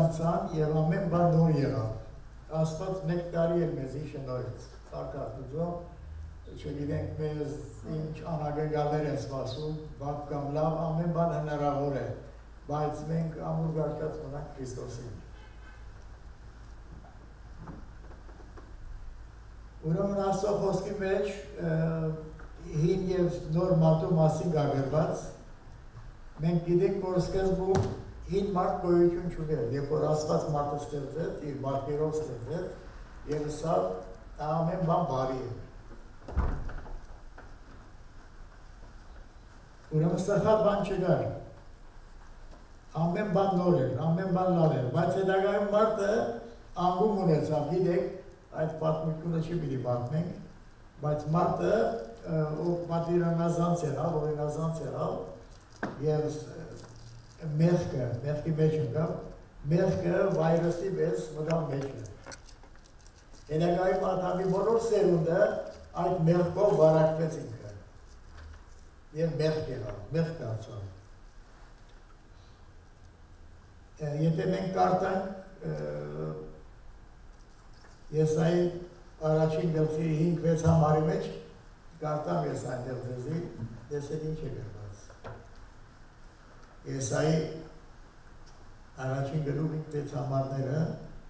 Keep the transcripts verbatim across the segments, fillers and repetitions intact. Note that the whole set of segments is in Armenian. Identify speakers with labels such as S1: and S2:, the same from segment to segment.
S1: մնացան եւ ամեն բան նոր եղավ։ Աստված մեկ տարի էլ մեզի շնորհեց։ Արկածուծո չգիտենք մեզ ինչ անհագնգալներ են սպասում, վատ կամ լավ, ամեն բան հնարավոր է, բայց մենք ամուր գարչած մնանք Քրիստոսին։ Ուրեմն Աստծո խոսքի մեջ հին եւ նոր մարդու մասին գագրված, մենք գիտենք, որ սկզբում հին մարդ գոյություն չուներ, երբ որ Աստված մարդը ստեղծեց, իր մարդերով ստեղծեց, եւ սա ամեն բան բարի է։ Ուրեմն սխալ բան չկար, ամեն բան նոր էր, ամեն բան լավ էր, բայց հետագայում մարդը անգում ունեցավ, գիտեք, այդ պատմությունը չի պիտի պատմենք, բայց մարդը ով պատվիրանազանց եղավ, օրինազանց եղավ, եւ մեղքը, մեղքի մեջ ընկավ, մեղքը վայրուսի պես մտավ մեջը։ Հետագայում Ադամի բոլոր սերունդը այդ մեղքով վարակվեց ինքը եւ մեղք եղավ, մեղք դարձավ։ Եթե մենք կարդանք Եսայի առաջին գլխի հինգ վեց համարի մեջ կարդամ ես այնտեղ ձեզի, տեսեք ինչ է գրված։ Եսայի առաջին գլուխ հինգ վեց համարները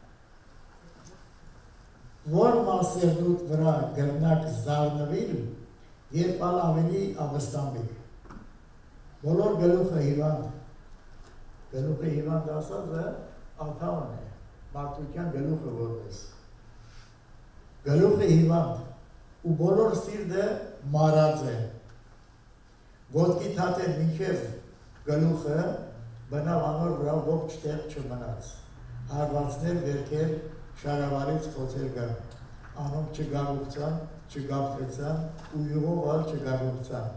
S1: որ մասերնուտ վրա գրնակ զարնվիլ, երբ ալ ավելի ավստամբիկ։ Բոլոր գլուխը հիվանդ, գլուխը հիվանդ ասածը աթավն է, մարդության գլուխը որպես։ Գլուխը հիվանդ ու բոլոր սիրտը մարած է։ Ոտքի թաթեր մինչև գլուխը բնավ անոր վրա ողջ տեղ չմնաց։ Հարվածներ վերքեր շարավարից խոցեր գան, անոնք չգարուղցան, չգապվեցան ու յուղով ալ չգարուղցան։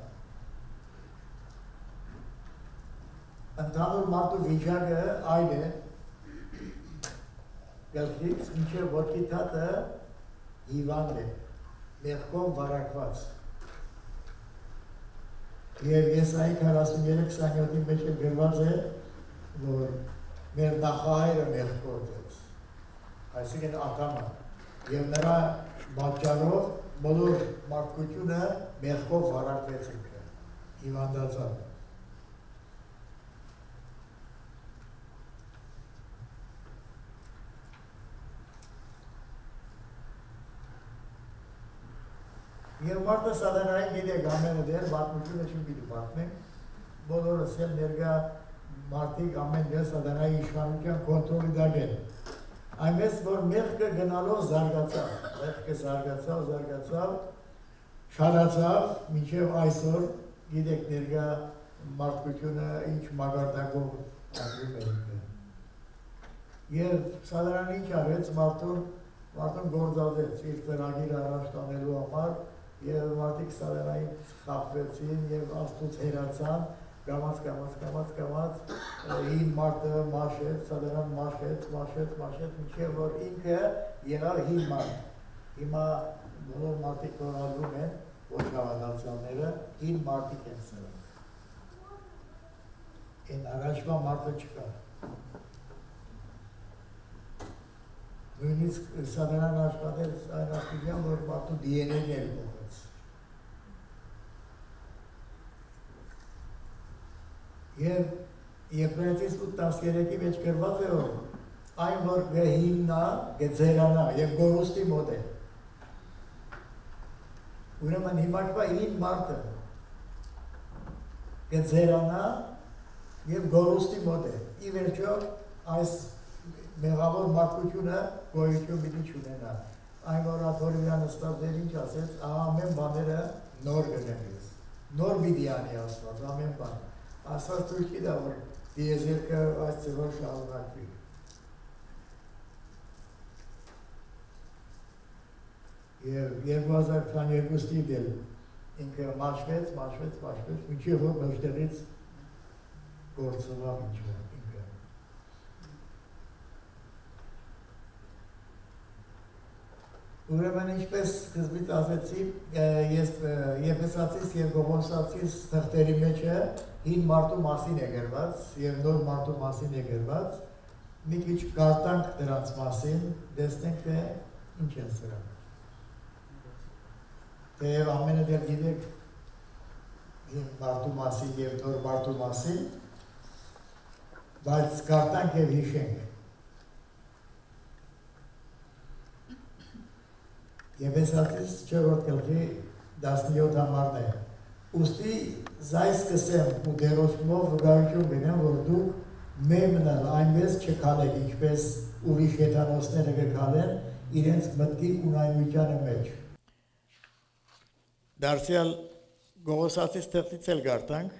S1: Ընդհանուր մարդու վիճակը այլ է, գլխից մինչև ոտքի թաթը հիվանդ է, մեղքով վարակված։ Եվ Եսայի քառասուններեք քսանյոթի մեջ գրված է, որ մեր նախահայրը մեղք գործեց, այսինքն Ադամը, եւ նրա պատճառով բոլոր մարդկությունը մեղքով վարակվեց ինքը, հիվանդացավ։ Եվ մարդը սատանային գիտեք ամենը դեր, պատմությունը չին պիտի պատմենք, բոլորս էլ ներկա մարդիկ ամեն դեր սատանայի իշխանության կոնտրոլի տակ են։ Այնպես, որ մեղքը գնալով զարգացավ, մեղքը զարգացավ, զարգացավ, շարացավ, մինչև այսօր, գիտեք ներկա մարդկությունը ինչ մագարտակով ագրում է ինքը։ Եվ սատանան ինչ արեց, մարդուն, մարդուն գործազեց իր ծրագիր առաջ տանելու համար, եւ մարդիկ սատանային խաբվեցին եւ Աստծուց հեռացան, կամաց, կամաց, կամաց, կամաց, հին մարդը մաշեց, սատանան մաշեց, մաշեց, մաշեց, մինչև որ ինքը եղավ հին մարդ։ Հիմա բոլոր մարդիկ որ ալվում են, ոչ հավատացյալները, հին մարդիկ են սրանք։ Այն առաջվա մարդը չկա։ Նույնիսկ սատանան աշխատեց այն աստիճան, որ մարդու դի են էն էլ փոխեց։ Եվ Եփրեմից ութ տասներեքի մեջ գրված է, որ այն որ գհիմնա, գձերանա եւ գորուստի մոտ է։ Ուրեմն հիմակվա հին մարդը գձերանա եւ գորուստի մոտ է։ Ի վերջո այս մեղավոր մարդկությունը գոյություն պիտի չունենա։ Այն որ Աթորիան ստացել ինչ ասեց, ամեն բաները նոր կգնես։ Նոր պիտի անի Աստված, ամեն բան։ Աստված թույլ չի տա, որ դիեզերքը այս ձևով շարունակվի։ Եվ երկու հազար քսաներկու դել ինքը մաշվեց, մաշվեց, մաշվեց, մինչև որ մեջտեղից գործվավ ինչ-որ ինքը։ Ուրեմն ինչպես սկզբից ասեցի, ես Եփեսացիս եւ Կողոսացիս թղթերի մեջ հին մարդու մասին է գրված եւ նոր մարդու մասին է գրված մի քիչ գարտանք դրանց մասին, տեսնենք թե ինչ են սրանք։ Թեև ամենը դեռ գիտեք հին մարդու մասին և նոր մարդու մասին, բայց գարտանք և հիշենք։ Եփեսացիս չորրորդ գլխի տասնյոթ համարն է։ Ուստի զայս կսեմ ու դերոշմով վկայություն գնեմ, որ դուք մեր մնալ այնպես չքալեք, ինչպես ուրիշ հեթանոսները կքալեն իրենց մտքի ունայնությանը մեջ։ Դարձյալ Գողոսացիս թղթից էլ գարտանք։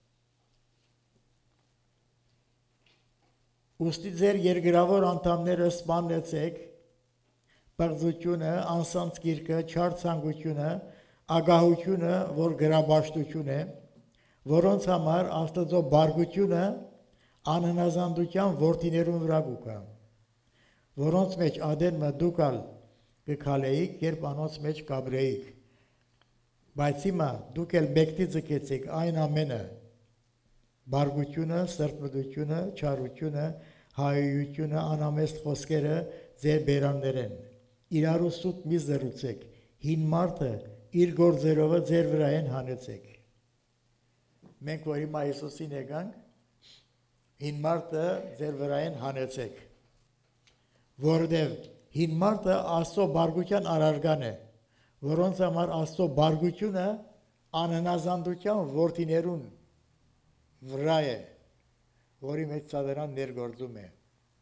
S1: Ուստի ձեր երկրավոր անդամները սպանեցեք պղծությունը, անսանց գիրկը, չար ցանկությունը, ագահությունը, որ գրաբաշխություն է, որոնց համար Աստծո բարգությունը անհնազանդության որդիներուն վրա կուկա, որոնց մեջ ադենը դուք ալ կքալեիք, երբ անոնց մեջ կաբրեիք, բայց հիմա դուք էլ մեկտի ձգեցիք այն ամենը, բարգությունը, սրտմտությունը, չարությունը, հայոյությունը, անամեստ խոսքերը ձեր բերաններեն, իրարու սուտ մի զրուցեք, հին մարդը իր գործերովը ձեր վրա են հանեցեք։ Մենք որ հիմա Հիսուսին եկանք, հին մարդը ձեր վրա են հանեցեք, որովհետև հին մարդը Աստծո բարգության արարգան է, որոնց համար Աստծո բարգությունը անհնազանդության որդիներուն վրա է, որի մեջ Սատանան ներգործում է։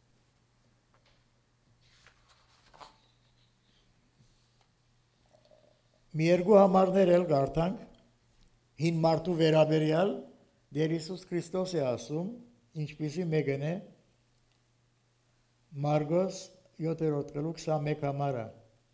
S1: Մի երկու համարներ էլ գարտանք, հին մարդու վերաբերյալ Տեր Հիսուս Քրիստոս է ասում, ինչպիսի մեկն է Մարգոս յոթերորդ գլուխ քսանմեկ համարը։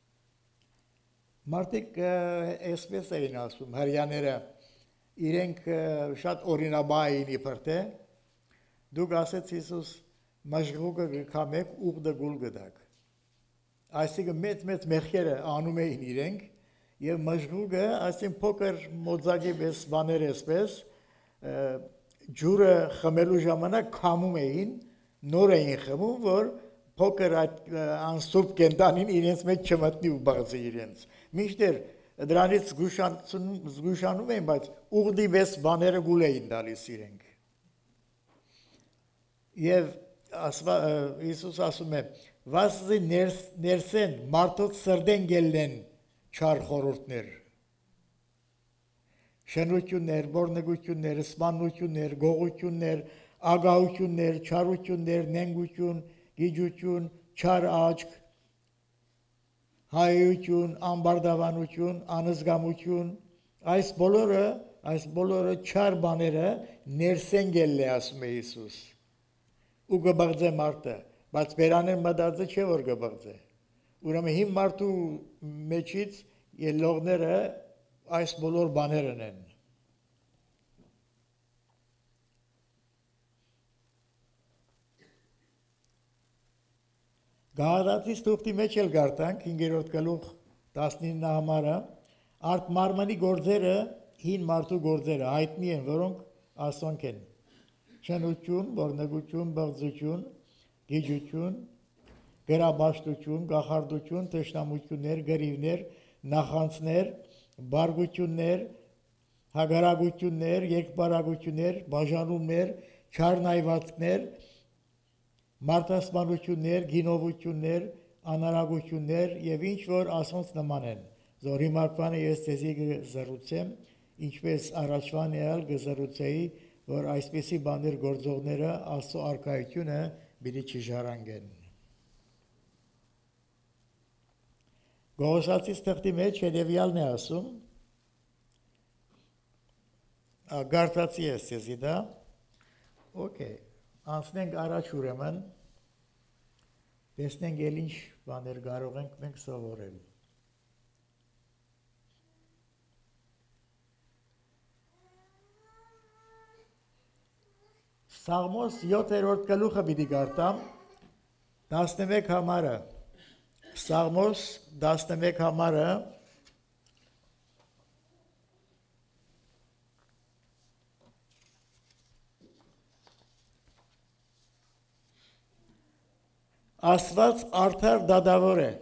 S1: Մարդիկ այսպես էին ասում, հրյաները, իրենք շատ օրինաբար էին իբր թե, դուք ասեց Հիսուս մաշղուկը կամեք ուղդը գուլ գդակ։ Այսինքն մեծ-մեծ մեղքերը անում էին իրենք, և մաշղուկը, այսինքն փոքր մոձակի պես բաներ այսպես, ջուրը խմելու ժամանակ քամում էին, նոր էին խմում, որ փոքր անսուրբ կենդանին իրենց մեջ չմտնի ու բաղձի իրենց։ Մինչդեռ դրանից զգուշանում էին, բայց ուղդի պես բաները գուլ էին տալիս իրենք։ Եվ Հիսուս ասում է, վասզի ներսեն մարդոց սրդեն գելնեն չար խորհուրդներ, շնություններ, բորնգություններ, սպանություններ, գողություններ, ագահություններ, չարություններ, նենգություն, գիջություն, չար աչք, հայություն, ամբարդավանություն, անզգամություն, այս բոլորը, այս բոլորը չար բաները ներսեն գելն է, ասում է Հիսուս, ու կբաղձե մարդը, բայց բերանեն մտածը չէ, որ կբաղձե։ Ուրեմն հին մարդու մեջից ելողները այս բոլոր բաներն են։ Գաղատացիս թուղթի մեջ էլ գարտանք, հինգերորդ գլուխ տասնինը համարը, արդ մարմնի գործերը, հին մարդու գործերը, հայտնի են, որոնք ասոնք են, շնություն, բորնգություն, բղձություն, գիջություն, գրաբաշխություն, գախարդություն, թշնամություններ, գրիվներ, նախանցներ, բարգություններ, հագարագություններ, երկբարագություններ, բաժանումներ, չարնայվածքներ, մարդասպանություններ, գինովություններ, անարագություններ և ինչ որ ասոնց նման են, որ հիմարկվանը ես ձեզի կզրուցեմ, ինչպես առաջվան եղել կզրուցեի, որ այսպիսի բաներ գործողները Աստծո արքայությունը պիտի չժառանգեն։ Գողոսացիս թղթի մեջ հետևյալն է ասում, գարտացի ես ձեզի դա, օքեյ, անցնենք առաջ ուրեմն, տեսնենք էլ ինչ բաներ կարող ենք մենք սովորել։ Սաղմոս յոթերորդ գլուխը պիտի գարտամ, տասնմեկ համարը, Սաղմոս տասնմեկ համարը, Աստված արդար դադավոր է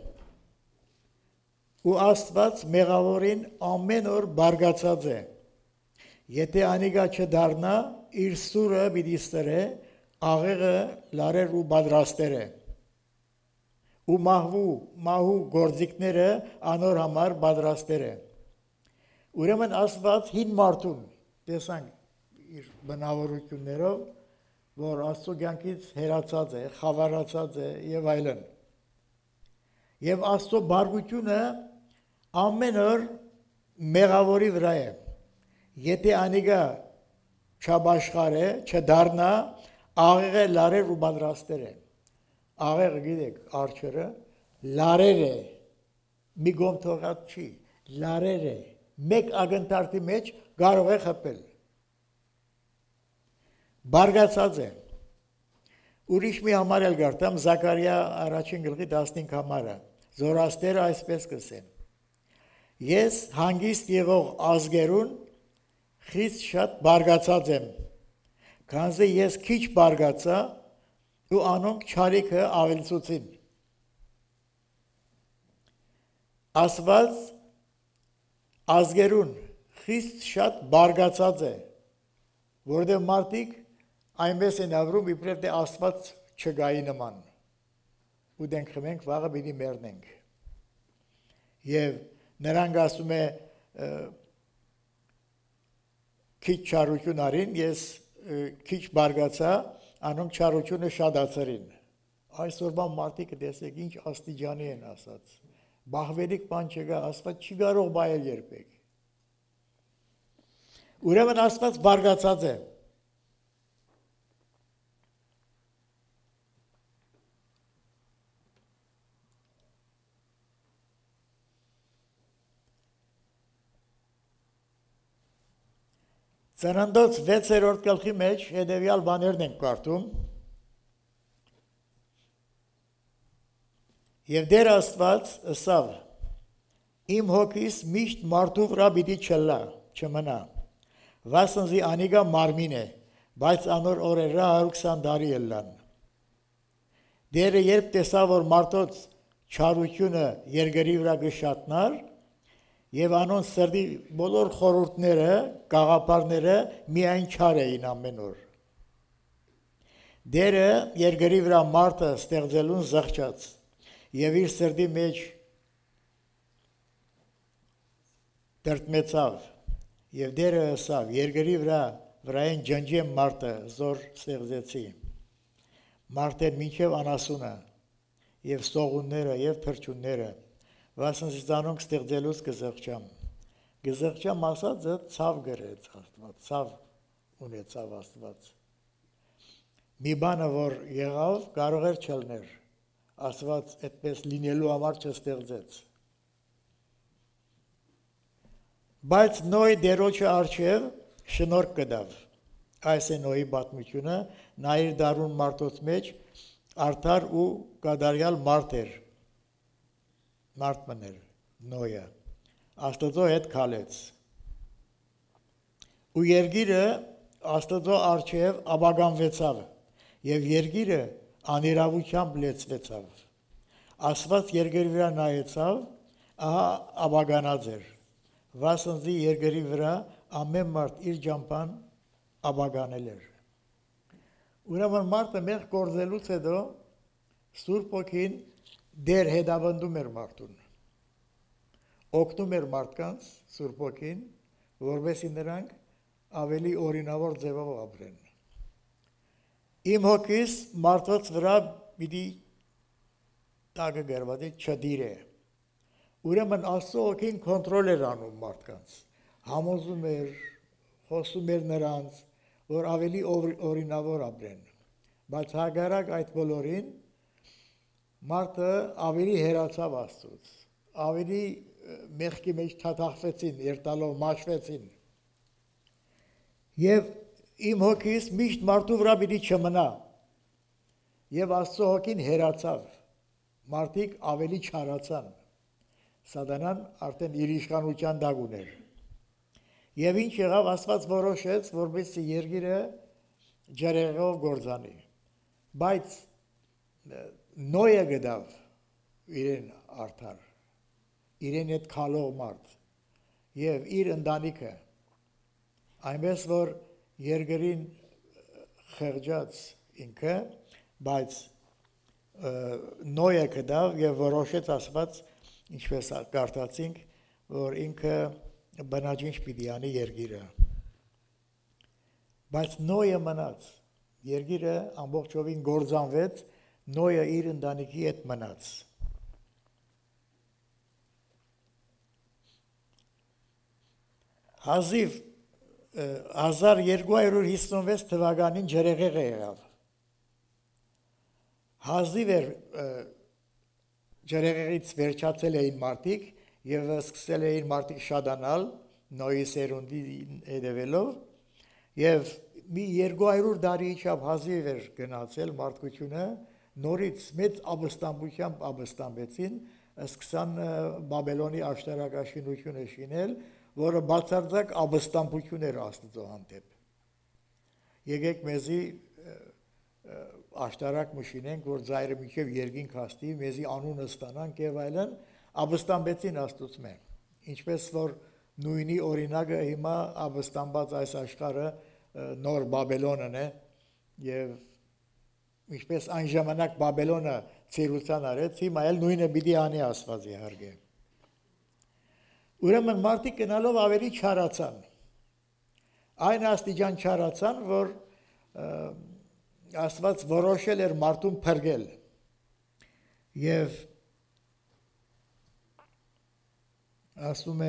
S1: ու Աստված մեղավորին ամեն օր բարգացած է եթե անիգա չդառնա իր սուրը պիտի սրե աղեղը լարեր ու պատրաստեր է ու մահվու մահու գործիքները անոր համար պատրաստեր է ուրեմն Աստված հին մարդուն տեսանք իր բնավորություններով որ Աստծո կյանքից հեռացած է, խավարացած է եւ այլն։ Եվ Աստծո բարգությունը ամեն օր մեղավորի վրա է։ Եթե անիգա չաբաշխարե, չդառնա, աղեղը լարեր ու պատրաստեր է։ Աղեղը գիտեք, արջերը լարեր է։ Մի գոմ թողած չի, լարեր է։ Մեկ ագնտարտի մեջ կարող է խփել։ Բարգացած է։ Ուրիշ մի համար էլ գարտամ Զաքարիա առաջին գլխի տասնհինգ համարը։ Զորաստերը այսպես կսեն։ Ես հանգիստ եղող ազգերուն խիստ շատ բարգացած եմ։ Քանզի ես քիչ բարգացա ու անոնք չարիքը ավելցուցին։ Աստված ազգերուն խիստ շատ բարգացած է, որտեղ մարդիկ այնպես են ապրում, իբրև թե Աստված չգայի նման։ Ու դենք խմենք, վաղը պիտի մեռնենք։ Եվ նրանք ասում է քիչ չարություն արին, ես քիչ բարգացա, անոնք չարությունը շատացրին։ Այսօրվա մարդիկ տեսեք ինչ աստիճանի են ասած։ Բահվելիք բան չկա, Աստված չի կարող բայել երբեք։ Ուրեմն Աստված բարգացած է։ Ծննդոց վեցերորդ գլխի մեջ հետևյալ բաներն ենք կարդում։ Եվ Տեր Աստված ըսավ. Իմ հոգիս միշտ մարդու վրա պիտի չլա, չմնա։ Վասնզի անիգա մարմին է, բայց անոր օրերը հարյուր քսան տարի ելան։ Տերը երբ տեսավ, որ մարդոց չարությունը երկրի վրա կշատնար, եւ անոն սրդի բոլոր խորհուրդները, գաղափարները միայն չար էին ամեն օր։ Դերը երկրի վրա մարդը ստեղծելուն զղջաց եւ իր սրդի մեջ դրտմեցավ եւ դերը ասավ երկրի վրա վրային ջնջեմ մարդը զոր ստեղծեցի մարդեն մինչեւ անասունը եւ սողունները եւ թրջունները Վասնզի զանոնք ստեղծելուց կզղջամ։ Կզղջամ ասածը ցավ գրեց Աստված, ցավ ունեցավ Աստված։ Մի բանը որ եղավ, կարող էր չլներ։ Աստված այդպես լինելու համար չստեղծեց։ Բայց Նոյ դերոջը արչև շնորհք կդավ։ Այս է Նոյի պատմությունը, նա իր դարուն մարդոց մեջ արդար ու կադարյալ մարդ էր։ Մարդ մներ, Նոյը, Աստծո հետ քալեց։ Ու երկիրը Աստծո առջև աբագանվեցավ, եւ երկիրը անիրավությամբ լեցվեցավ։ Աստված երկրի վրա նայեցավ, ահա աբագանած էր։ Վասնզի երկրի վրա ամեն մարդ իր ջամփան աբագանել էր։ Ուրեմն մարդը մեղ գործելուց հետո Սուրբ Օքին դեր հետավնդում էր մարդուն, օգնում էր մարդկանց Սուրբ Օքին, որովհետեւ նրանք ավելի օրինավոր ձևով ապրեն։ Իմ հոգիս մարդոց վրա պիտի տագը գրված է չդիրե։ Ուրեմն Աստծո Օքին կոնտրոլ էր անում մարդկանց, համոզում էր, խոսում էր նրանց, որ ավելի օրինավոր ապրեն։ Բայց հակառակ այդ բոլորին մարդը ավելի հերացավ Աստծուց, ավելի մեղքի մեջ թաթախվեցին, երտալով մաշվեցին։ Եվ իմ հոգիս միշտ մարդու վրա պիտի չմնա։ Եվ Աստծո հոգին հերացավ, մարդիկ ավելի չարացան։ Սատանան արդեն իր իշխանության տակ ուներ։ Եվ ինչ եղավ, Աստված որոշեց, որպեսզի երկիրը ջրեղով գործանի։ Բայց նոյը գդավ իրեն արդար, իրեն այդ քալող մարդ եւ իր ընտանիքը այնպես որ երկրին խեղճած ինքը բայց նոյը գդավ եւ որոշեց ասված ինչպես կարդացինք որ ինքը բնաջինջ պիտի անի երկիրը բայց նոյը մնաց երկիրը ամբողջովին գործանվեց նոյը իր ընտանիքի հետ մնաց հազիվ հազար երկու հարյուր հիսունվեց թվականին ջրեղեղ եղավ հազիվ էր ջրեղեղից վերջացել էին մարդիկ եւ սկսել էին մարդիկ շատանալ նոյի սերունդի հետևելով եւ մի երկու հարյուր տարի իջավ հազիվ էր գնացել մարդկությունը նորից մեծ ապստամբությամբ ապստամբեցին սկսան Բաբելոնի աշտարակաշինությունը շինել որը բացարձակ ապստամբություն էր Աստծո հանդեպ եկեք մեզի աշտարակ մշինենք որ ծայրը միջև երկինք հաստի մեզի անունը ստանանք եւ այլն ապստամբեցին Աստծո ինչպես որ նույնի օրինակը հիմա ապստամբած այս աշխարհը նոր Բաբելոնն է եւ ինչպես այն ժամանակ Բաբելոնը ցերուցան արեց հիմա էլ նույնը պիտի անի Աստված իհարկե ուրեմն մարդիկ գնալով ավելի չարացան այն աստիճան չարացան որ Աստված որոշել էր մարդուն փրկել եւ ասում է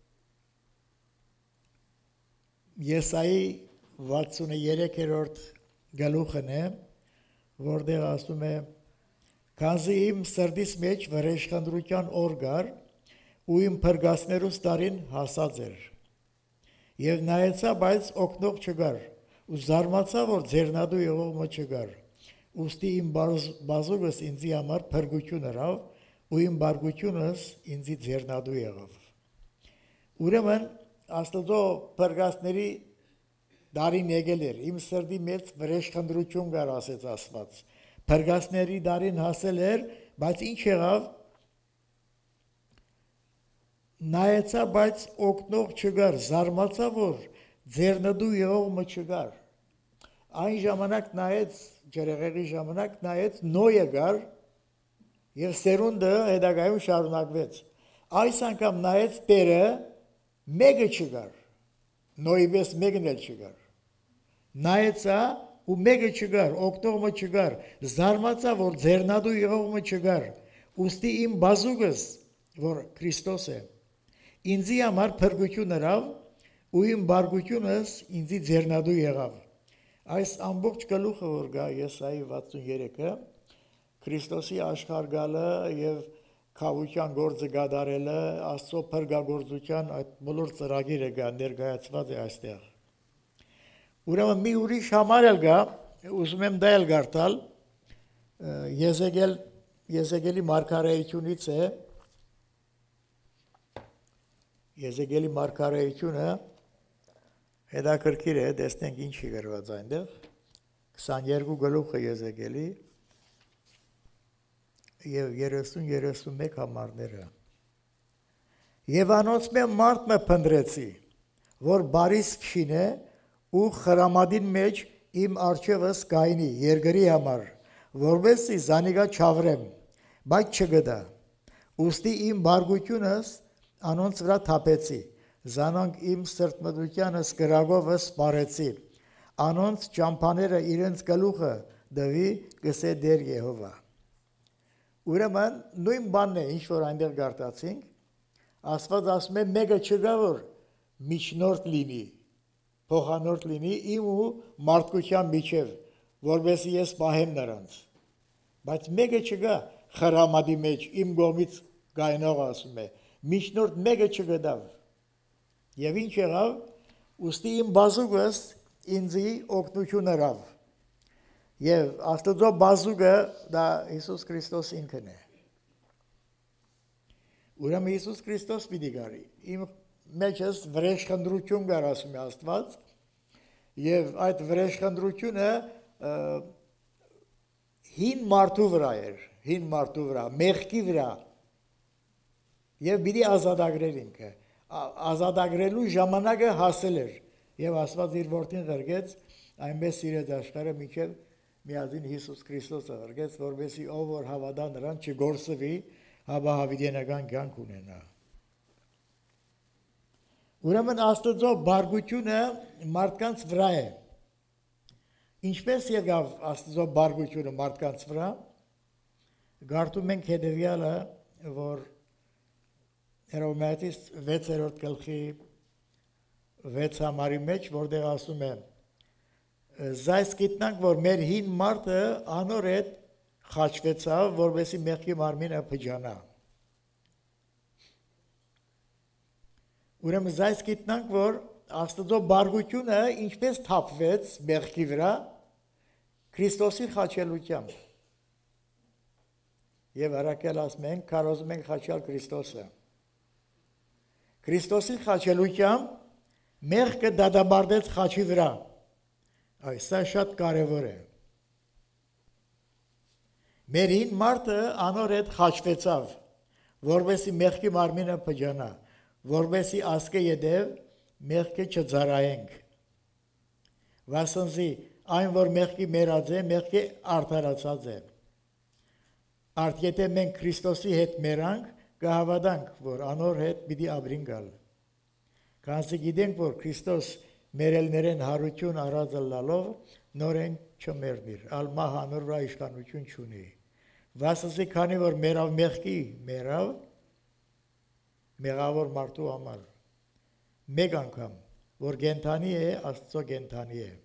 S1: Եսայի վաթսուներեքերորդ գլուխն է որտեղ ասում է քանզի իմ սրտիս մեջ վրեժխնդրության օր գար ու իմ փրկասներուս տարին հասած էր եւ նայեցա բայց օգնող չգար ու զարմացա որ ձեռնադու եղողը չգար ուստի իմ բազուկս ինձի համար փրկություն հրավ ու իմ բարգությունս ինձի ձեռնադու եղավ ուրեմն Աստծո փրկասների դարին եկել էր իմ սրտի մեջ վրեժխնդրություն կար ասեց Աստված փրկասների դարին հասել էր բայց ինչ եղավ նայեցա բայց օգնող չգար զարմացա որ ձեռնդու եղողը չգար այն ժամանակ նայեց ջրեղեղի ժամանակ նայեց նոյը գար եւ սերունդը հետագայում շարունակվեց այս անգամ նայեց Տերը մեկը չգար նոյի պես մեկն էլ չգար նայեցա ու մեկը չգար օգնողը չգար զարմացա որ ձեռնադու եղողը չգար ուստի իմ բազուկս որ Քրիստոս է ինձի համար փրկություն հրավ ու իմ բարգությունս ինձի ձեռնադու եղավ այս ամբողջ գլուխը որ գա Եսայի վաթսուներեքը Քրիստոսի աշխարհ գալը եւ քավության գործը գադարելը Աստծո փրկagorցության այդ բոլոր ծրագիրը գա ներկայացված է այստեղ ուրեմն մի ուրիշ համար էլ գա ուզում եմ դա էլ գարտալ Եզեկել Եզեկելի մարգարեությունից է Եզեկելի մարգարեությունը հետաքրքիր է տեսնենք ինչի գրված այնտեղ քսաներկու գլուխը Եզեկելի եւ երեսուն երեսունմեկ համարները եւ անոնց մե մարդ մը փնդրեցի որ բարիս փշինե ու խրամադին մեջ իմ արջևս գայնի երկրի համար որովհետեւ զանիգա չավրեմ բայց չգդա ուստի իմ բարգությունս անոնց վրա թափեցի զանոնք իմ սրտմտությանս գրագովս սպարեցի անոնց ճամփաները իրենց գլուխը դվի գսե դեր Եհովա ուրեմն նույն բանն է ինչ որ այնտեղ գարտացինք Աստված ասում է մեկը չկա որ միջնորդ լինի փոխանորդ լինի իմ ու մարդկության միջև որովհետեւ ես պահեմ նրանց բայց մեկը չկա խրամադի մեջ իմ գոմից գայնող ասում է միջնորդ մեկը չգտավ եւ ինչ եղավ ուստի իմ բազուկս ինձի օգնություն հրավ եւ Աստծո բազուկը դա Հիսուս Քրիստոս ինքն է ուրեմն Հիսուս Քրիստոս պիտի գարի իմ մեջս վրեժխնդրություն կար ասում է Աստված եւ այդ վրեժխնդրությունը հին մարդու վրա էր հին մարդու վրա, մեղքի վրա եւ պիտի ազատագրեր ինքը։ Ազատագրելու ժամանակը հասել էր եւ Աստված իր որդին ղրգեց այնպես սիրեց աշխարհը մինչեւ միածին Հիսուս Քրիստոսը ղրգեց, որովհետեւ ով որ հավատա նրան չգործվի, հաբա հավիտենական կյանք ունենա։ Ուրեմն Աստծո բարգությունը մարդկանց վրա է։ Ինչպես եկավ Աստծո բարգությունը մարդկանց վրա։ Գարտում ենք հետևյալը, որ Հռոմեացիս վեցերորդ գլխի վեց համարի մեջ, որտեղ ասում է. «Զայս գիտնանք, որ մեր հին մարդը անոր հետ խաչվեցավ, որովհետեւ մեղքի մարմինը փճանա»։ Ուրեմն զայս գիտնանք, որ Աստծո բարգությունը ինչպես թափվեց մեղքի վրա, Քրիստոսի խաչելությամբ։ Եվ առաքել ասում ենք, կարոզում ենք խաչել Քրիստոսը։ Քրիստոսի խաչելությամբ մեղքը դադարեցեց խաչի վրա։ Այս սա շատ կարևոր է։ Մեր հին մարդը անոր հետ խաչվեցավ, որովհետեւ մեղքի մարմինը փճանա, որովհետեւ ասկե յետև մեղքը չծարայենք։ Վասնզի այն որ մեղքի մերած է, մեղքի արդարացած է։ Արդ եթե մենք Քրիստոսի հետ մերանք, կհավատանք, որ անոր հետ պիտի ապրին գալ։ Քանզի գիտենք, որ Քրիստոս մերելներեն հարություն առածը լալով նորեն չմեռնիր, ալ մահ անոր վրա իշխանություն չունի։ Վասնզի քանի որ մերավ մեղքի մերավ, մեղավոր մարդու համար մեկ անգամ, որ գենթանի է, Աստծո գենթանի է։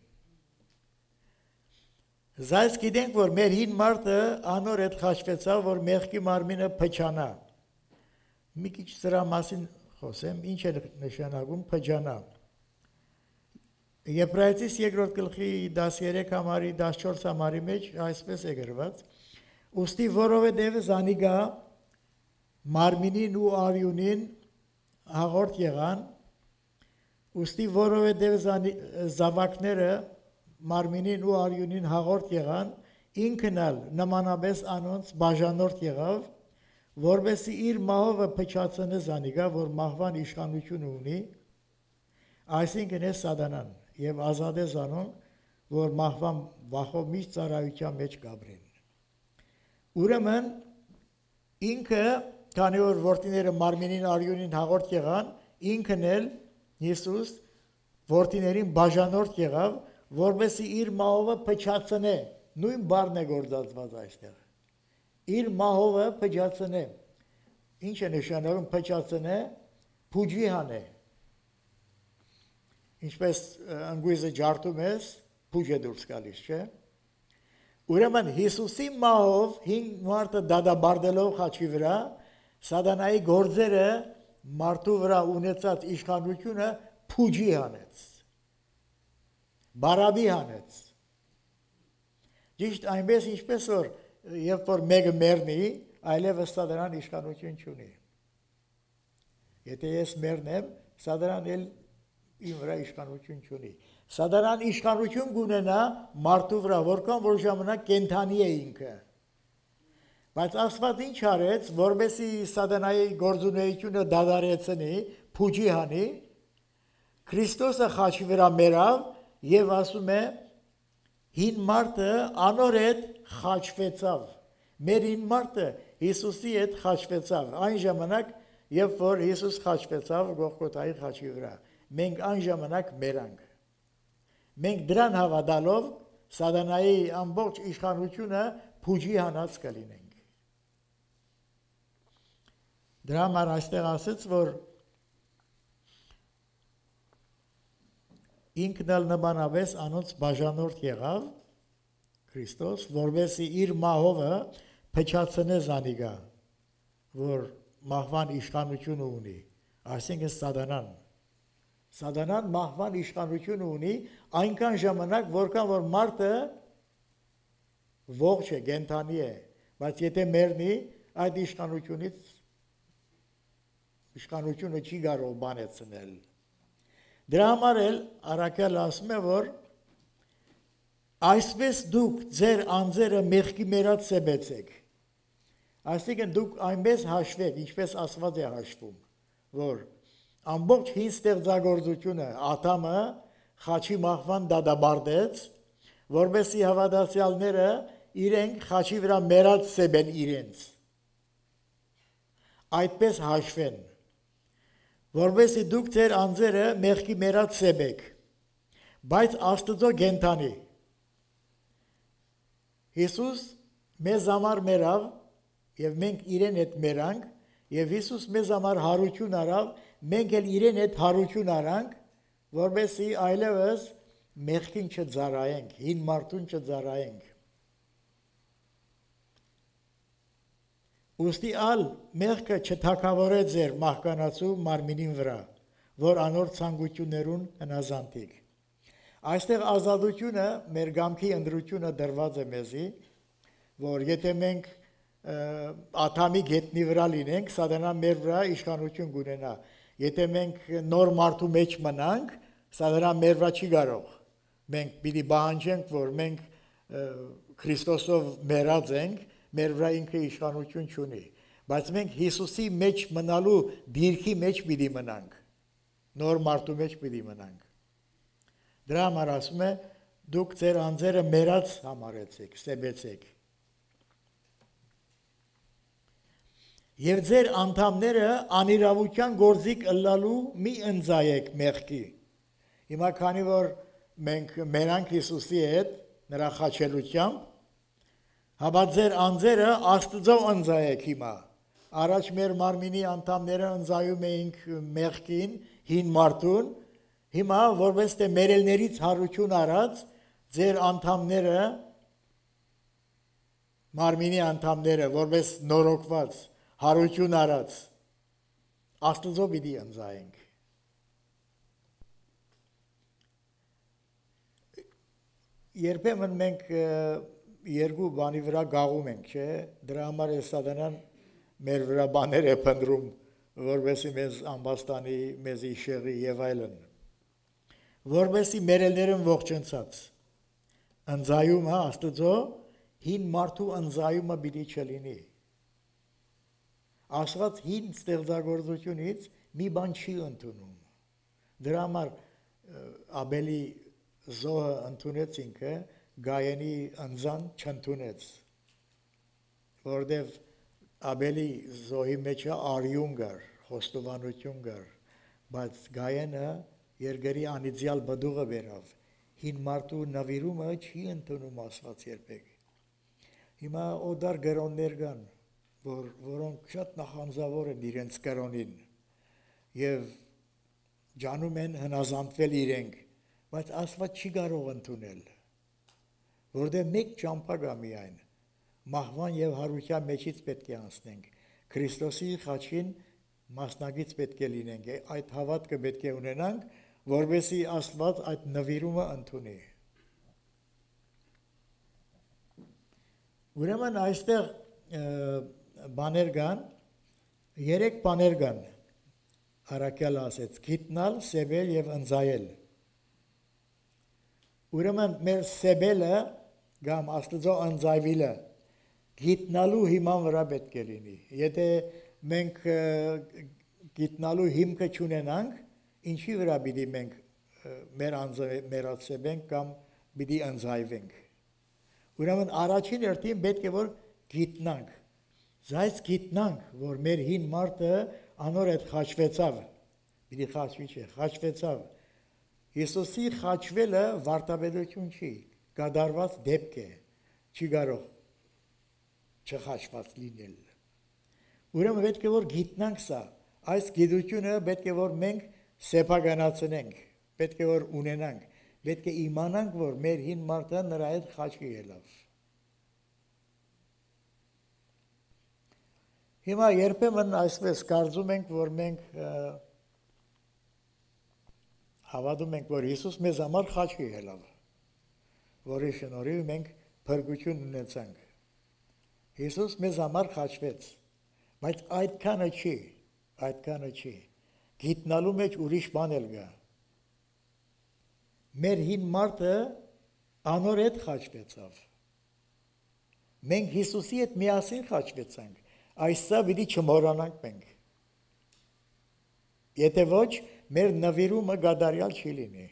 S1: Զայս գիտենք, որ մեր հին մարդը անոր հետ խաչվեցավ, որ մեղքի մարմինը փճանա։ Մի քիչ սրա մասին խոսեմ, ինչ է նշանակում փճանա։ Եբրայեցիս երկրորդ գլխի դասերեք համարի դասչորս համարի մեջ այսպես է գրված. «Ուստի որովհետև զանիգա մարմինին ու արյունին հաղորդ եղան, ուստի որովհետև զավակները մարմինին ու արյունին հաղորդ եղան, ինքն էլ նմանապես անոնց բաժանորդ եղավ, որովհետեւ իր մահովը փչացնե զանիգա, որ մահվան իշխանություն ունի, այսինքն է սատանան, եւ ազատ է զանոն, որ մահվան վախով միշտ ծառայության մեջ կապրեն։ Ուրեմն ինքը, քանի որ որդիները մարմինին արյունին հաղորդ եղան, ինքն էլ Հիսուս որդիներին բաժանորդ եղավ, որովհետեւ իր մահովը փչացնե, նույն բառն է գործածված այստեղ։ Իր մահովը փճացնե։ Ինչ է նշանակում փճացնե, փուջի հանե։ Ինչպես անգույզը ջարդում ես, փուջ է դուրս գալիս, չէ՞։ Ուրեմն Հիսուսի մահով հին մարդը դադարելով խաչի վրա, սատանայի գործերը մարդու վրա ունեցած իշխանությունը փուջի հանեց։ Բարաբի հանեց։ Ճիշտ այնպես ինչպես որ երբ որ մեկը մեռնի, այլևս սատանան իշխանություն չունի։ Եթե ես մեռնեմ, սատանան էլ իմ վրա իշխանություն չունի։ Սատանան իշխանություն կունենա մարդու վրա, որքան որ ժամանակ կենթանի է ինքը։ Բայց Աստված ինչ արեց, որովհետեւ սատանայի գործունեությունը դադարեցնի, փուջի հանի, Քրիստոսը խաչի վրա մեռավ եւ ասում է հին մարդը անոր հետ խաչվեցավ։ Մեր հին մարդը Հիսուսի հետ խաչվեցավ։ Այն ժամանակ, երբ որ Հիսուս խաչվեցավ Գողգոթայի խաչի վրա, մենք այն ժամանակ մերանք։ Մենք դրան հավատալով սատանայի ամբողջ իշխանությունը փուջի հանած կլինենք։ Դրա համար այստեղ ասեց, որ ինքն էլ նմանապես անոնց բաժանորդ եղավ Քրիստոս, որովհետեւ իր մահովը փչացնե զանիգա, որ մահվան իշխանությունը ունի, այսինքն սատանան։ Սատանան մահվան իշխանությունը ունի այնքան ժամանակ, որքան որ մարդը ողջ է, գենթանի է, բայց եթե մեռնի, այդ իշխանությունից իշխանությունը չի կարող բանեցնել։ Դրա համար էլ առաքյալը ասում է, որ այսպես դուք ձեր անձերը մեղքի մերած սեբեցեք Այսինքն դուք այնպես հաշվեք, ինչպես Աստված է հաշվում, որ ամբողջ հին ստեղծագործությունը Ադամը խաչի մահվան դադարեցրեց, որովհետեւ հավատացյալները իրենք խաչի վրա մեռած սեբեն իրենց։ Այդպես հաշվեն, որովհետեւ դուք ձեր անձերը մեղքի մեռած սեբեք, բայց Աստծո գենթանի։ Հիսուս մեզ համար մեռավ, եւ մենք իրեն հետ մեռանք, եւ Հիսուս մեզ համար հարություն արավ, մենք էլ իրեն հետ հարություն արանք, որովհետեւ այլևս մեղքին չձարայենք, հին մարդուն չձարայենք։ Ուստի ալ մեղքը չթակավորե ձեր մահկանացու մարմինին վրա, որ անոր ցանկություններուն հնազանդիկ։ Այստեղ ազատությունը մեր գամքի ընդրությունը դրված է մեզի, որ եթե մենք Աթամի գետնի վրա լինենք, սատանա մեր վրա իշխանություն կունենա։ Եթե մենք նոր մարդու մեջ մնանք, սատանա մեր վրա չի կարող։ Մենք պիտի պահանջենք, որ մենք Քրիստոսով մեռած ենք, մեր վրա ինքը իշխանություն չունի։ Բայց մենք Հիսուսի մեջ մնալու դիրքի մեջ պիտի մնանք։ Նոր մարդու մեջ պիտի մնանք։ Դրա համար ասում է, դուք ձեր անձերը մեռած համարեցեք, սեբեցեք։ Եվ ձեր անդամները անիրավության գործիք ըլլալու մի ընձայեք մեղքի։ Հիմա քանի որ մենք մեռանք Հիսուսի հետ նրա խաչելությամբ, հաբա ձեր անձերը Աստծո ընձայեք հիմա։ Առաջ մեր մարմինի անդամները ընձայում էինք մեղքին, հին մարդուն, հիմա որպես թե մերելներից հարություն արած ձեր անդամները մարմինի անդամները որպես նորոգված հարություն արած Աստծո պիտի ընձայենք։ Երբեմն մենք երկու բանի վրա գաղում ենք, չէ՞, դրա համար է սատանան մեր վրա բաներ է փնտրում, որովհետեւ մեզ ամբաստանի, մեզ իշեղի եւ այլն։ Որովհետեւ մերելներն ողջնցած ընձայումը Աստծո հին մարդու ընձայումը պիտի չլինի։ Աստված հին ստեղծագործությունից մի բան չի ընդունում։ Դրա համար Աբելի զոհը ընդունեց ինքը, Գայենի ընձան չընդունեց, որովհետև Աբելի զոհի մեջ արյուն կար, խոստովանություն կար, բայց Գայենը երկրի անիծյալ բդուղը բերավ, հին մարդու նվիրումը չի ընդունում Աստված երբեք։ Հիմա օդար գրոններ կան, որ որոնք շատ նախանձավոր են իրենց կրոնին եւ ջանում են հնազանդվել իրենք, բայց Աստված չի կարող ընդունել, որտեղ մեկ ճամփա կա միայն, մահվան եւ հարության մեջից պետք է անցնենք, Քրիստոսի խաչին մասնակից պետք է լինենք, այդ հավատքը պետք է ունենանք, որովհետեւ Աստված այդ նվիրումը ընդունի։ Ուրեմն այստեղ բաներ կան, երեք բաներ կան, Արաքյալը ասեց, գիտնալ, սեբել եւ ընձայել։ Ուրեմն մեր սեբելը կամ Աստծո ընձայվելը գիտնալու հիման վրա պետք է լինի։ Եթե մենք գիտնալու հիմքը չունենանք, ինչի վրա պիտի մենք մեր անձը մեռացնենք կամ պիտի ընձայվենք։ Ուրեմն առաջին հերթին պետք է որ գիտնանք։ Զայս գիտնանք, որ մեր հին մարդը անոր հետ խաչվեցավ, պիտի խաչվի չէ, խաչվեցավ։ Հիսուսի խաչվելը վարտաբերություն չի, կատարված դեպք է, չի կարող չխաչված լինել։ Ուրեմն պետք է որ գիտնանք սա, այս գիտությունը պետք է որ մենք սեփականացնենք, պետք է որ ունենանք, պետք է իմանանք, որ մեր հին մարդը նրա հետ խաչի ելավ։ Հիմա երբեմն այսպես կարծում ենք, որ մենք հավատում ենք, որ Հիսուս մեզ համար խաչի ելավ, որի շնորհիվ մենք փրկություն ունեցանք։ Հիսուս մեզ համար խաչվեց, բայց այդքանը չի, այդքանը չի։ Գիտնալու մեջ ուրիշ բան էլ կա։ Մեր հին մարդը անոր հետ խաչվեցավ։ Մենք Հիսուսի հետ միասին խաչվեցանք, Այսա պիտի չմոռանանք մենք։ Եթե ոչ, մեր նվիրումը գադարյալ չի լինի։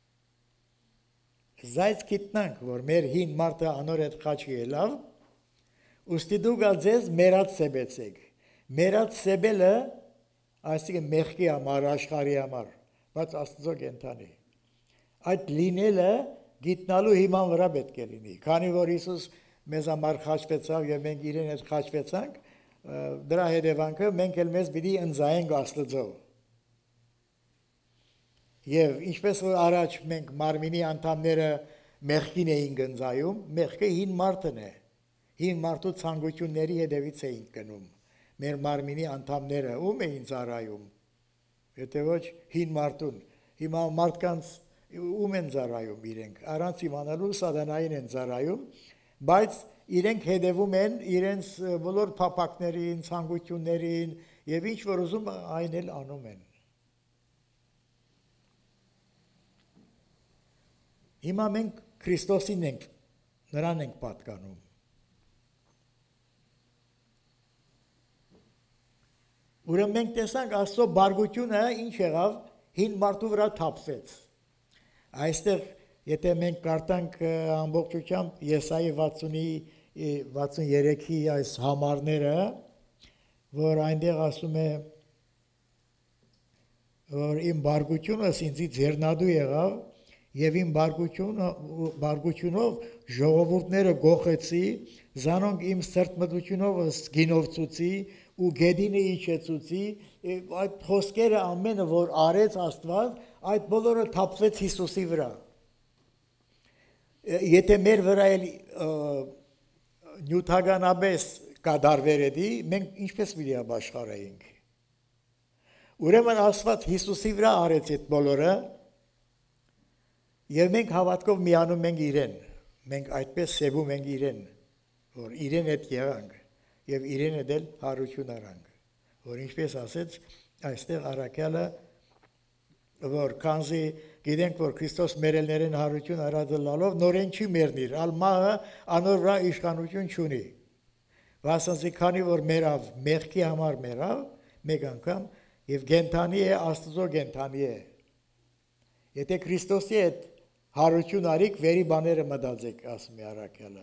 S1: Զայց գիտնանք, որ մեր հին մարդը անոր հետ խաչի ելավ, ուստի դուք ալձեզ մերած սեբեցեք։ Մերած սեբելը, այսինքն մեղքի համար, աշխարհի համար, բայց Աստծո կենթանի։ Այդ լինելը գիտնալու հիման վրա պետք է լինի։ Քանի որ Հիսուս մեզ համար խաչվեցավ եւ մենք իրեն հետ խաչվեցանք, դրա հետևանքը մենք էլ մեզ պիտի ընձայենք Աստծո։ Եվ ինչպես որ առաջ մենք մարմինի անդամները մեղքին էին ընձայում, մեղքը հին մարդն է։ Հին մարդու ցանկությունների հետևից էին գնում։ Մեր մարմինի անդամները ում էին ծառայում։ Եթե ոչ հին մարդուն, հիմա մարդկանց ում են ծառայում իրենք, առանց իմանալու սատանային են ծառայում, բայց իրենք հետևում են իրենց բոլոր փափակներին, ցանկություններին եւ ինչ որ ուզում այն էլ անում են։ Հիմա մենք Քրիստոսին ենք, նրան ենք պատկանում։ Ուրեմն մենք տեսանք Աստծո բարգությունը ինչ եղավ, հին մարդու վրա թափվեց։ Այստեղ, եթե մենք կարդանք ամբողջությամբ Եսայի վաթսունի այս համարները, որ այնտեղ ասում է, որ իմ բարգությունս ինձից ձեռնադու եղավ, եւ իմ բարգությունով ժողովուրդները գողեցի, զանոնք իմ սրտմտությունով գինովցուցի ու գեդինը իջեցուցի, այդ խոսքերը ամենը որ արեց Աստված, այդ բոլորը թափվեց Հիսուսի վրա։ Եթե մեր վրա էլ նյութականապես կդարվեր էդի, մենք ինչպես պիտի ապաշխարեինք։ Ուրեմն Աստված Հիսուսի վրա արեց այդ բոլորը, եւ մենք հավատքով միանում ենք իրեն, մենք այդպես սեվում ենք իրեն, որ իրեն հետ եղանք եւ իրեն հետ էլ հարություն արանք, որ ինչպես ասեց այստեղ առաքյալը, որ քանզի գիտենք որ Քրիստոս մերելներին հարություն արածելով նորեն չի մեռնիր, ալ մահը անոր վրա իշխանություն չունի։ Վասնզի քանի որ մեռավ, մեղքի համար մեռավ, մեկ անգամ եւ գենթանի է, Աստծո գենթանի է։ Եթե Քրիստոսի հետ հարություն արիք, վերի բաները մտածեք, ասում է առաքյալը։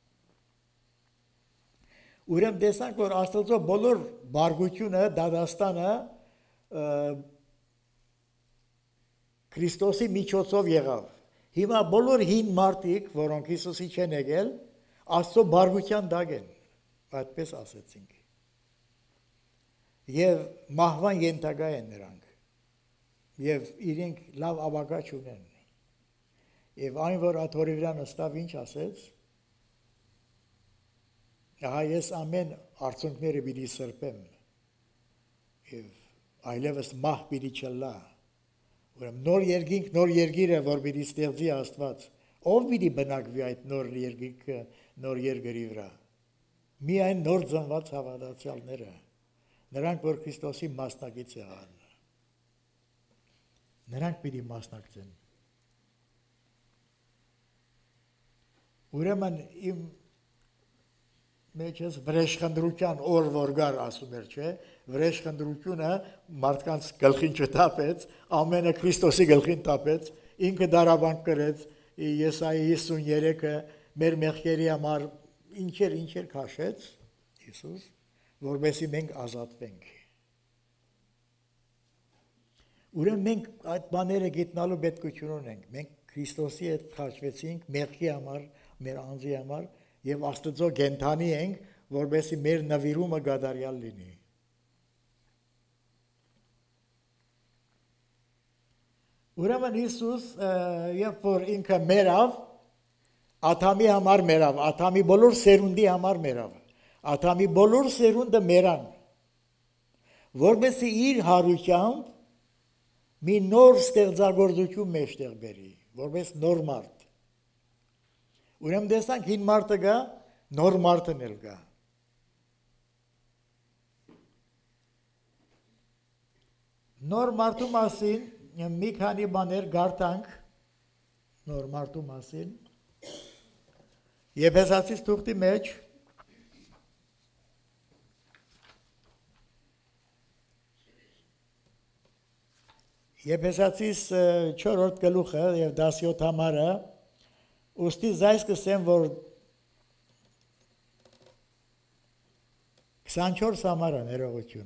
S1: Ուրեմն տեսանք, որ Աստծո բոլոր բարգությունը, դադաստանը Քրիստոսի միջոցով եղավ։ Հիմա բոլոր հին մարդիկ, որոնք Հիսուսի չեն եկել, Աստծո բարգության տակ են, այդպես ասեցինք։ Եվ մահվան ենթակա են նրանք, եւ իրենք լավ ապագա չունեն։ Եվ այն, որ աթորի վրա նստավ ինչ ասեց, ահա ես ամեն արցունքները պիտի սրբեմ, եւ այլևս մահ պիտի չլա, ուրեմն նոր երկինք, նոր երկիրը, որ պիտի ստեղծի Աստված, ով պիտի բնակվի այդ նոր երկինքը, նոր երկրի վրա, միայն նոր ծնված հավատացյալները, նրանք, որ Քրիստոսի մասնակից եղան, նրանք պիտի մասնակցեն։ Ուրեմն իմ մեջս վրեժխնդրության օր որ գար ասում էր, չէ, վրեժխնդրությունը մարդկանց գլխին չտապեց, ամենը Քրիստոսի գլխին տապեց, ինքը դարաբանք կրեց, Եսայի հիսունյերեքը մեր մեղքերի համար ինչեր ինչեր քաշեց Հիսուս, որովհետեւ մենք ազատվենք։ Ուրեմն մենք այդ բաները գիտնալու պետքություն ունենք, մենք Քրիստոսի հետ խաչվեցինք մեղքի համար, մեր անձի համար եւ Աստծո գենթանի ենք, որովհետեւ մեր նվիրումը գադարյալ լինի։ Ուրեմն Հիսուս երբ որ ինքը մեռավ, Աթամի համար մեռավ, Աթամի բոլոր սերունդի համար մեռավ, Աթամի բոլոր սերունդը մեռան, որովհետեւ իր հարությամբ մի նոր ստեղծագործություն մեջտեղ բերի, որպես նոր մարդ։ Ուրեմն տեսանք հին մարդը գա, նոր մարդն էլ գա։ Նոր մարդու մասին մի քանի բաներ գարտանք, նոր մարդու մասին, Եփեսացիս թուղթի մեջ Եփեսացիս չորրորդ գլուխը եւ դասյոթ համարը ուստի զայս կսեմ որ քսանչորս համարը ներողություն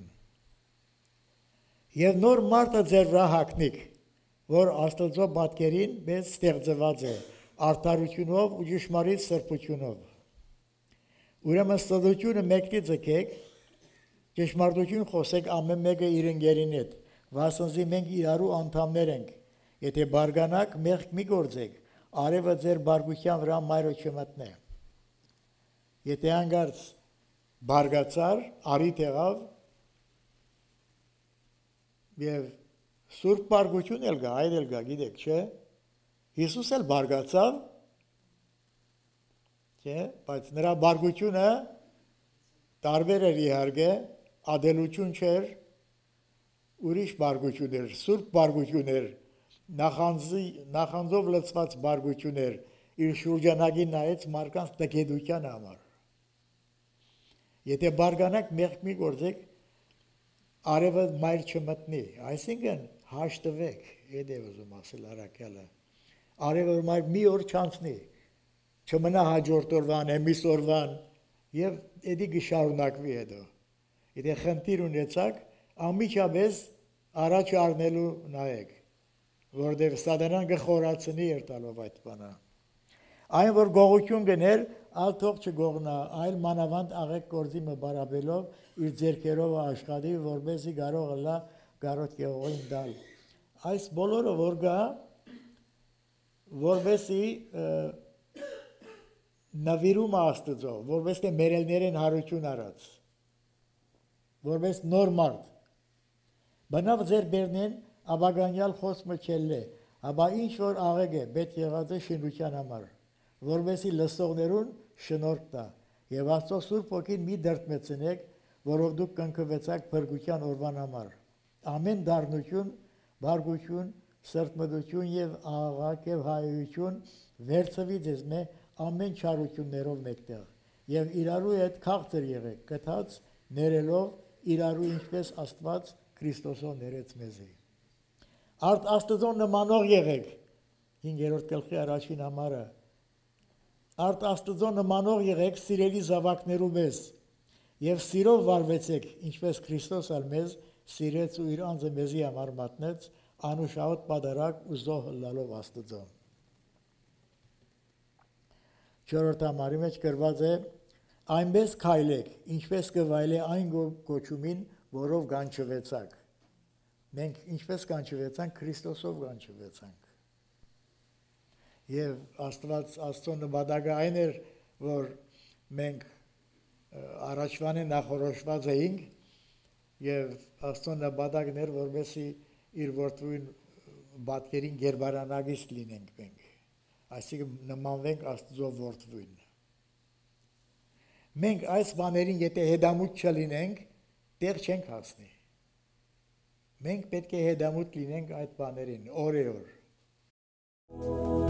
S1: եւ նոր մարդը ձեր վրա հագնիկ որ Աստծո պատկերին մեզ ստեղծված է արդարությունով ու ճշմարիտ սրբությունով ուրեմն ստդությունը մեկնի ձգեք ճշմարտություն խոսեք ամեն մեկը իր ընկերին հետ վասնզի մենք իրարու անդամներ ենք եթե բարգանակ մեղք մի գործեք արևը ձեր բարգության վրա մայրը չմտնե եթե անգարց բարգացար արիթ եղավ եւ սուրբ բարգություն էլ գա այդ էլ գա գիտեք չէ Հիսուս էլ բարգացավ չէ բայց նրա բարգությունը տարբեր էր իհարկե ադելություն չէր ուրիշ բարգություն էր սուրբ բարգություն էր նախանձի նախանձով լցված բարգություն էր իր շուրջանակին նայեց մարդկանց տգետության համար եթե բարգանակ մեղք մի գործեք արևը մայր չմտնի այսինքն հաշտվեք այդ է ուզում ասել առաքյալը արևը մայր մի օր չանցնի չմնա հաջորդ օրվան εμիս օրվան եւ էդի գշարունակվի հետո եթե խնդիր ունեցաք ամիջապես առաջ առնելու նայեք որտեղ սատանան գխորացնի երտալով այդ բանը այն որ գողություն գներ ալ թող չգողնա այլ մանավանդ աղեկ գործի մբարաբելով իր ձեռքերով աշխատի որպեսզի կարող լա գարոտ Գեղողին դալ այս բոլորը որ գա որպեսզի նվիրում Աստծո որպեսզի մերելներին հարություն արած որպես նոր մարդ բնավ ձեր բերնեն աբագանյալ խոսքը չելլե ապա ինչ որ աղեկ է պետք եղած է շինության համար որպեսզի լսողներուն շնորհք տա եւ Աստծո Սուրբ Ոգին մի դրդմեցնեք որով դուք կնքվեցաք փրկության օրվան համար ամեն դառնություն բարգություն սրտմտություն եւ աղաղակ եւ հայություն վերցվի ձեզ մե ամեն չարություններով մեկտեղ եւ իրարու հետ քաղցր եղեք կթած ներելով իրարու ինչպես Աստված Քրիստոսով ներեց մեզի արդ Աստծո նմանող եղեք հինգերորդ գլխի առաջին համարը Արդ Աստծո նմանող եղեք սիրելի զավակներու մեզ եւ սիրով վարվեցեք ինչպես Քրիստոս ալ մեզ սիրեց ու իր անձը մեզի համար մատնեց անուշահոտ պատարակ ու զոհ լալով Աստծո չորրորդ համարի մեջ գրված է այնպես քայլեք ինչպես կվայելե այն կոչումին որով գանչվեցաք մենք ինչպես գանչվեցանք Քրիստոսով գանչվեցանք Եվ Աստված Աստծո նպատակը այն էր, որ մենք առաջվան նախորոշված էինք եւ Աստծո նպատակն էր, որովհետեւ իր որդուն բատկերին գերբարանագից լինենք մենք։ Այսինքն նմանվենք Աստծո որդուն։ Մենք այս բաներին եթե հետամուտ չլինենք, տեղ չենք հասնի։ Մենք պետք է հետամուտ լինենք այդ բաներին օրը օր։